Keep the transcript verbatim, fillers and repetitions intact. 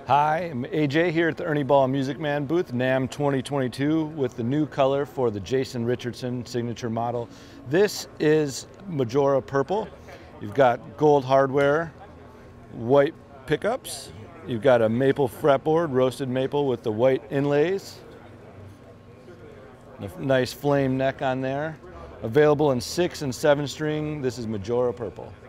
Hi, I'm A J here at the Ernie Ball Music Man booth, NAMM twenty twenty-two, with the new color for the Jason Richardson signature model. This is Majora Purple. You've got gold hardware, white pickups. You've got a maple fretboard, roasted maple with the white inlays. A nice flame neck on there. Available in six and seven string. This is Majora Purple.